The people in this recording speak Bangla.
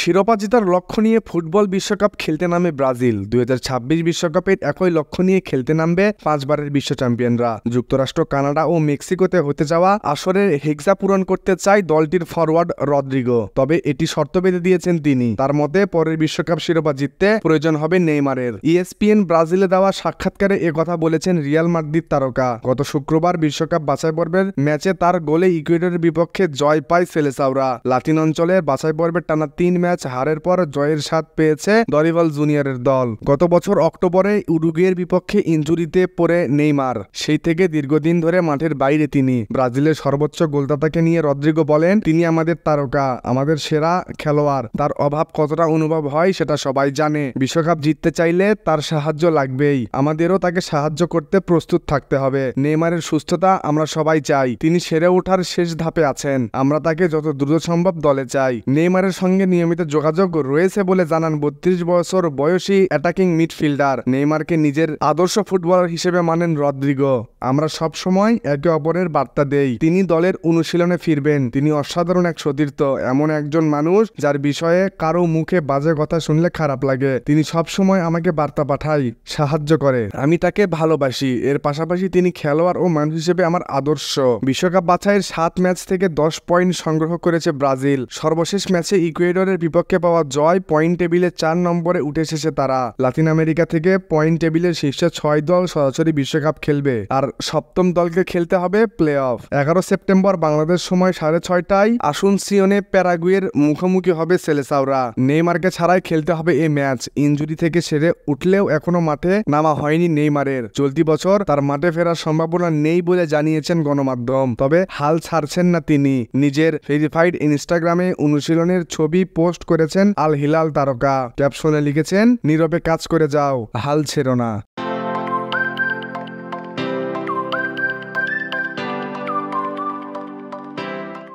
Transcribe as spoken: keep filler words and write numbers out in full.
শিরোপা জেতার লক্ষ্য নিয়ে ফুটবল বিশ্বকাপ খেলতে নামে ব্রাজিল। দুই হাজার ছাব্বিশ বিশ্বকাপের একই লক্ষ্য নিয়ে খেলতে নামবে পাঁচবারের বিশ্ব চ্যাম্পিয়নরা। যুক্তরাষ্ট্র, কানাডা ও মেক্সিকোতে হতে যাওয়া আসরের হেক্সা পূরণ করতে চায় দলটির ফরওয়ার্ড রদ্রিগো। তবে এটি শর্ত বেঁধে দিয়েছেন তিনি। তার মতে পরের বিশ্বকাপ শিরোপা জিততে প্রয়োজন হবে নেইমারের। ইএসপিএন ব্রাজিলে দেওয়া সাক্ষাৎকারে একথা বলেছেন রিয়াল মাদ্রিদ তারকা। গত শুক্রবার বিশ্বকাপ বাছাই পর্বের ম্যাচে তার গোলে ইকুয়েডরের বিপক্ষে জয় পায় সেলেসাওরা। লাতিন অঞ্চলের বাছাই পর্বের টানা তিন ম্যাচ হারের পর জয়ের স্বাদ পেয়েছে দরিভাল জুনিয়রের দল। গত বছর অক্টোবরে উরুগুয়ের বিপক্ষে ইনজুরিতে পড়ে নেইমার। সেই থেকে দীর্ঘদিন ধরে মাঠের বাইরে তিনি। ব্রাজিলের সর্বোচ্চ গোলদাতাকে নিয়ে রদ্রিগো বলেন, তিনি আমাদের তারকা, আমাদের সেরা খেলোয়াড়। তার অভাব কতটা অনুভব হয় সেটা সবাই জানে। বিশ্বকাপ জিততে চাইলে তার সাহায্য লাগবেই। আমাদেরও তাকে সাহায্য করতে প্রস্তুত থাকতে হবে। নেইমারের সুস্থতা আমরা সবাই চাই। তিনি সেরে ওঠার শেষ ধাপে আছেন। আমরা তাকে যত দ্রুত সম্ভব দলে চাই। নেইমারের সঙ্গে নিয়মিত যোগাযোগ রয়েছে বলে জানান বত্রিশ বছর বয়সী অ্যাটাকিং মিডফিল্ডার। নেইমারকে নিজের আদর্শ ফুটবলার হিসেবে মানেন রদ্রিগো। আমরা সব সময় একে অপরের বার্তা দেই। তিনি দলের অনুশীলনে ফিরবেন। তিনি অসাধারণ এক সতীর্থ, এমন একজন মানুষ যার বিষয়ে কারো মুখে বাজে কথা শুনলে খারাপ লাগে। তিনি সব সময় আমাকে বার্তা পাঠায়, সাহায্য করে। আমি তাকে ভালোবাসি। এর পাশাপাশি তিনি খেলোয়াড় ও মানুষ হিসেবে আমার আদর্শ। বিশ্বকাপ বাছাইয়ের সাত ম্যাচ থেকে দশ পয়েন্ট সংগ্রহ করেছে ব্রাজিল। সর্বশেষ ম্যাচে ইকুয়েডরের বিপক্ষে পাওয়া জয় পয়েন্ট টেবিলে চার নম্বরে উঠে এসেছে তারা। লাতিন আমেরিকা থেকে পয়েন্ট টেবিলের শীর্ষে ছয় দল সরাসরি বিশ্বকাপ খেলবে, আর সপ্তম দলকে খেলতে হবে প্লে অফ। এগারো সেপ্টেম্বর বাংলাদেশ সময় সাড়ে ছয়টায় আসুনসিয়নে প্যারাগুয়ের মুখোমুখি হবে সেলেসাওরা। নেইমারকে ছাড়াই খেলতে হবে এই ম্যাচ। ইনজুরি থেকে সেরে উঠলেও এখনো মাঠে নামা হয়নি নেইমারের। চলতি বছর তার মাঠে ফেরার সম্ভাবনা নেই বলে জানিয়েছেন গণমাধ্যম। তবে হাল ছাড়ছেন না তিনি। নিজের ভেরিফাইড ইনস্টাগ্রামে অনুশীলনের ছবি পোস্ট করেছেন আল হিলাল তারকা। ক্যাপশনে লিখেছেন, নীরবে কাজ করে যাও, হাল ছেড়ো না।